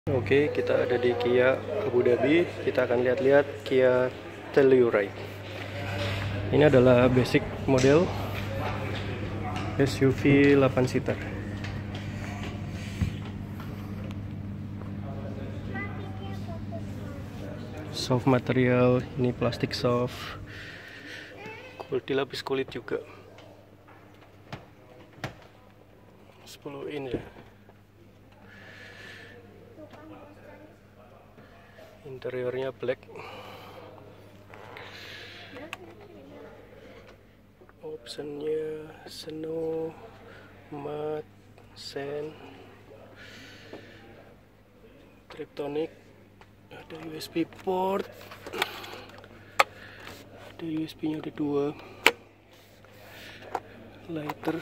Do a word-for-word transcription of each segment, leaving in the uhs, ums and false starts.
Oke, kita ada di Kia Abu Dhabi. Kita akan lihat-lihat Kia Telluride. Ini adalah basic model S U V delapan seater. Soft material, ini plastik soft. Dilapis kulit juga. sepuluh in ya. Interiornya black. Optionnya snow, matte, sand, Triptonic. Ada U S B port. Ada U S B nya ada dua. Lighter.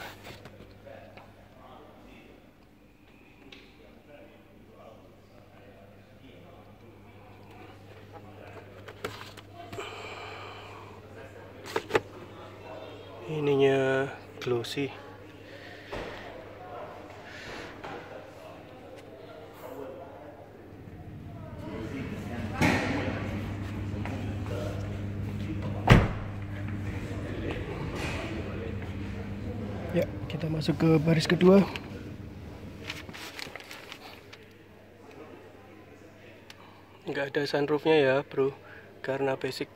Ininya glossy. Ya, kita masuk ke baris kedua. Nggak ada sunroofnya ya bro, karena basic.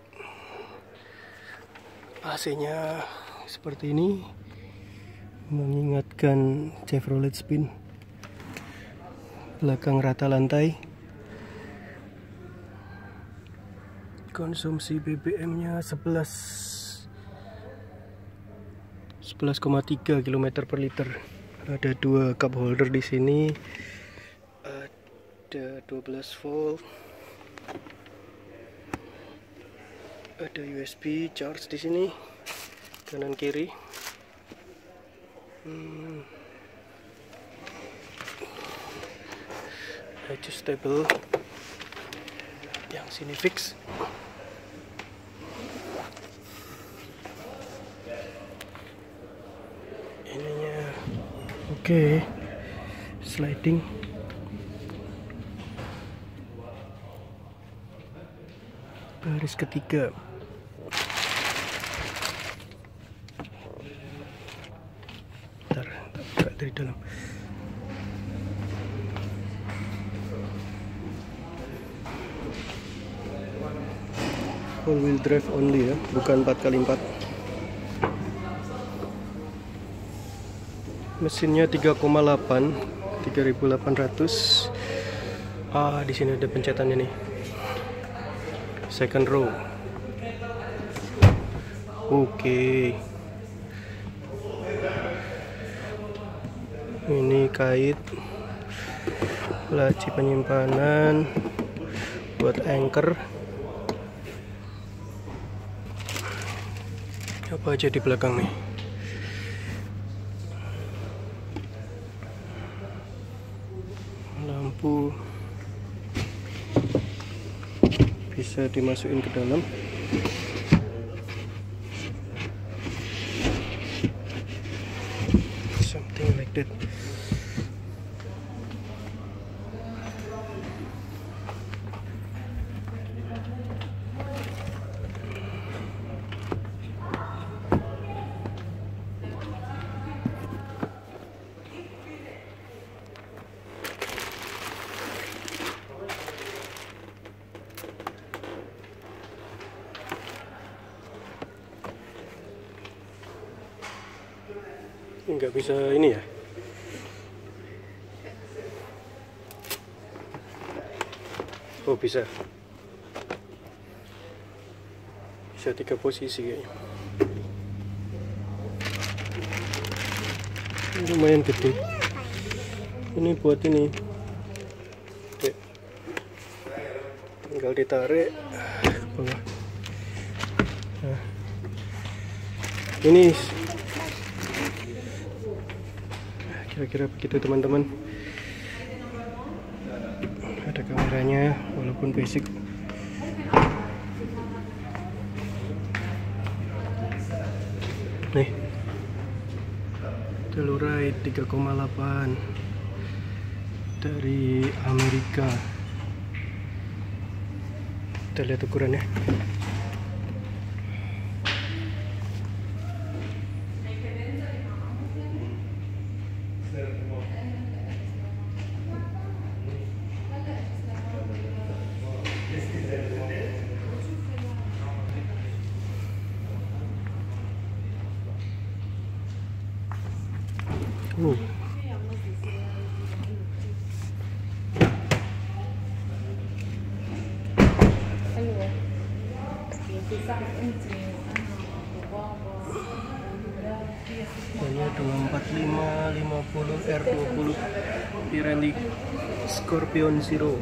A C-nya seperti ini, mengingatkan Chevrolet Spin. Belakang rata lantai. Konsumsi B B M-nya sebelas koma tiga kilometer per liter. Ada dua cup holder di sini. Ada dua belas volt. Ada U S B charge di sini, kanan kiri. Hmm. Adjustable, yang sini fix. Ininya oke, okay. Sliding. Baris ketiga. Bentar, buka dari dalam. All wheel drive only ya, bukan empat kali empat. Mesinnya tiga koma delapan, tiga ribu delapan ratus. Ah, di sini ada pencetannya nih. Second row. Oke. Okay. Ini kait, laci penyimpanan buat anchor. Apa aja di belakang nih? Lampu bisa dimasukin ke dalam. Something like that. Nggak bisa ini ya. Oh bisa. Bisa tiga posisi kayaknya. Ini lumayan gede. Ini buat ini. Oke. Tinggal ditarik ke bawah. Nah. Ini kira-kira begitu teman-teman. Ada kameranya walaupun basic. Nih, Telluride tiga koma delapan, dari Amerika. Kita lihat ukurannya. Uh. Hanya dua empat lima lima puluh R dua puluh Pirelli Scorpion Zero.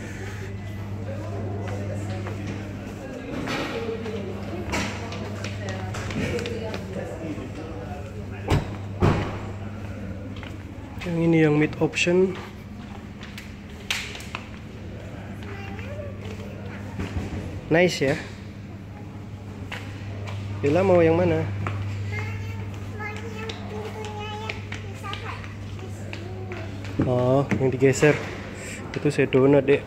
Yang ini yang mid option. Nice ya. Bila mau yang mana? Oh, yang digeser itu Sedona dek.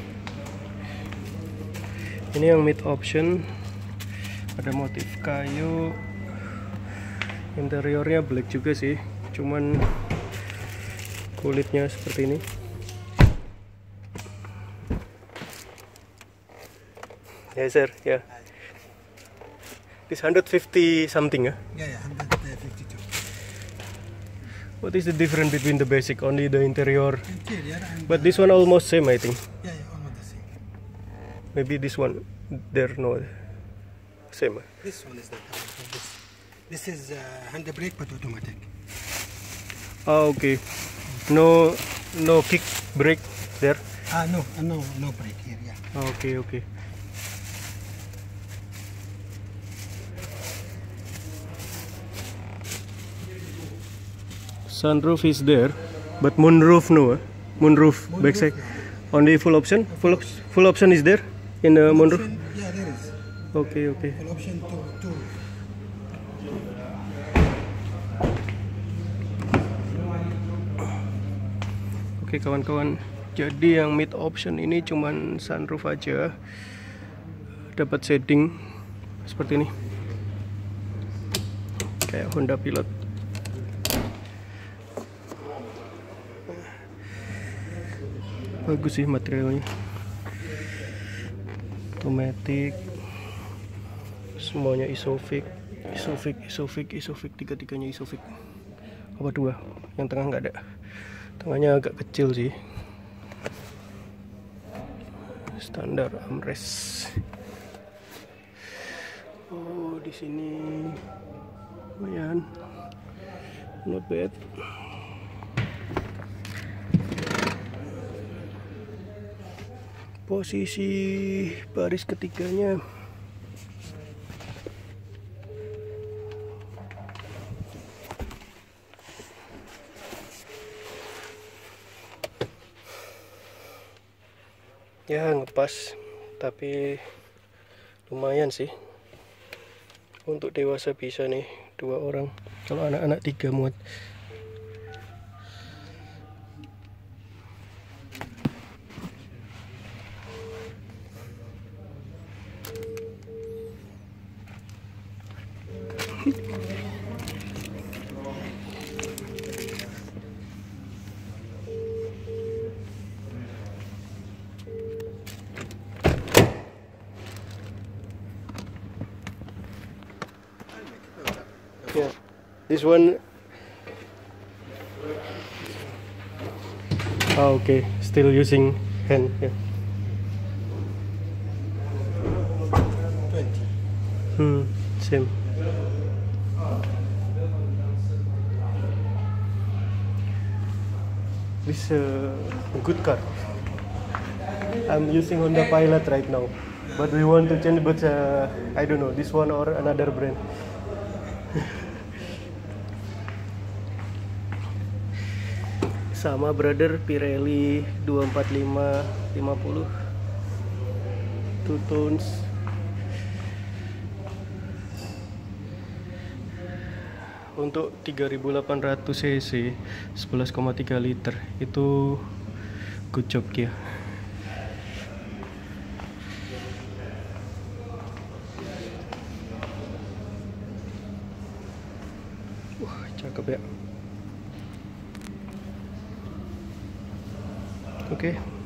Ini yang mid option, ada motif kayu, interiornya black juga sih, cuman kulitnya seperti ini. Ya sir, ya. This one hundred fifty something ya? Yeah, yeah, one hundred fifty-two. What is the difference between the basic, only the interior? Interior and But this one almost same, I think. yeah, yeah, almost the same. Maybe this one, there no same. This one is not automatic. This, this is uh, hand brake but automatic. Ah, okay. No, no kick brake there. Ah, no, uh, no, no brake here. Yeah. Ah, okay, okay. Sunroof is there, but moonroof no. Eh? Moonroof, Moonroof, backside. yeah. Only full option. Full op full option is there in the Full moonroof. option, yeah, there is. Okay, okay. Full option two, two. Oke kawan-kawan, jadi yang mid option ini cuman sunroof aja, dapat shading seperti ini, kayak Honda Pilot. Bagus sih materialnya, automatic, semuanya Isofix, Isofix, Isofix, Isofix, tiga-tiganya Isofix. Apa dua? Yang tengah nggak ada. Tengahnya agak kecil sih. Standar armrest. Oh, di sini lumayan, not bad. Posisi baris ketiganya ya ngepas, tapi lumayan sih untuk dewasa, bisa nih dua orang, kalau anak-anak tiga muat. Yeah, this one. Ah, okay, still using hand. Yeah. twenty. Hmm, same. This uh, a good car. I'm using Honda Pilot right now, but we want to change. But uh, I don't know this one or another brand. Sama brother, Pirelli dua empat lima lima puluh two tones. Untuk tiga ribu delapan ratus cc sebelas koma tiga liter itu Good job Kia. Wah, cakep ya. Oke. Okay.